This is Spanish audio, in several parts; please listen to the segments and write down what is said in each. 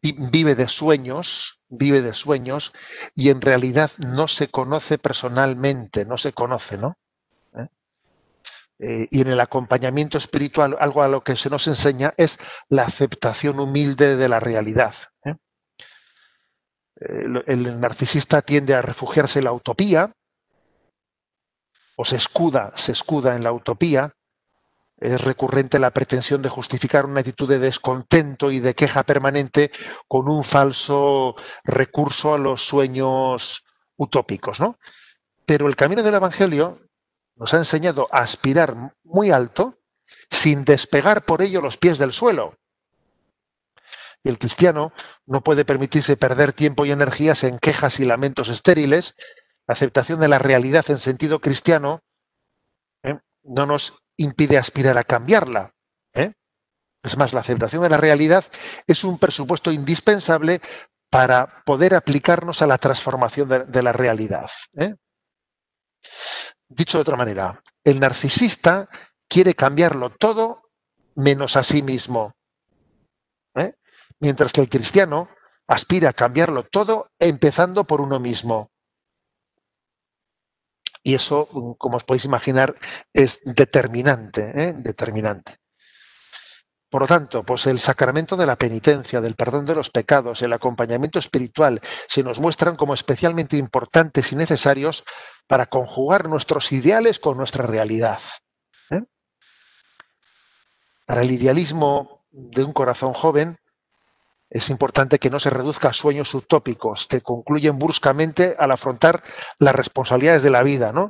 vive de sueños y en realidad no se conoce personalmente, no se conoce, ¿no? ¿Eh? Y en el acompañamiento espiritual, algo a lo que se nos enseña es la aceptación humilde de la realidad. ¿Eh? El narcisista tiende a refugiarse en la utopía o se escuda en la utopía. Es recurrente la pretensión de justificar una actitud de descontento y de queja permanente con un falso recurso a los sueños utópicos, ¿no? Pero el camino del Evangelio nos ha enseñado a aspirar muy alto sin despegar por ello los pies del suelo. Y el cristiano no puede permitirse perder tiempo y energías en quejas y lamentos estériles. La aceptación de la realidad en sentido cristiano no nos impide aspirar a cambiarla. ¿Eh? Es más, la aceptación de la realidad es un presupuesto indispensable para poder aplicarnos a la transformación de la realidad. ¿Eh? Dicho de otra manera, el narcisista quiere cambiarlo todo menos a sí mismo. ¿Eh? Mientras que el cristiano aspira a cambiarlo todo empezando por uno mismo. Y eso, como os podéis imaginar, es determinante, determinante. Por lo tanto, pues el sacramento de la penitencia, del perdón de los pecados, el acompañamiento espiritual, se nos muestran como especialmente importantes y necesarios para conjugar nuestros ideales con nuestra realidad. ¿Eh? Para el idealismo de un corazón joven, es importante que no se reduzca a sueños utópicos que concluyen bruscamente al afrontar las responsabilidades de la vida, ¿no?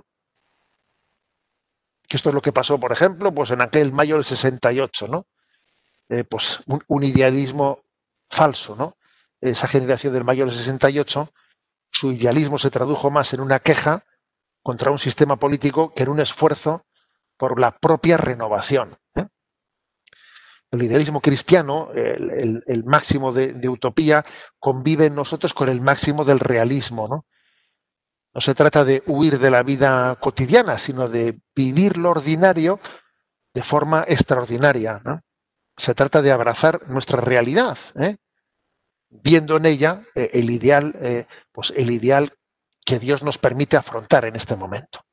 Que esto es lo que pasó, por ejemplo, pues en aquel mayo del 68, ¿no? Pues un idealismo falso, ¿no? Esa generación del mayo del 68, su idealismo se tradujo más en una queja contra un sistema político que en un esfuerzo por la propia renovación. ¿Eh? El idealismo cristiano, el máximo de utopía, convive en nosotros con el máximo del realismo, ¿no? No se trata de huir de la vida cotidiana, sino de vivir lo ordinario de forma extraordinaria, ¿no? Se trata de abrazar nuestra realidad, viendo en ella pues el ideal que Dios nos permite afrontar en este momento.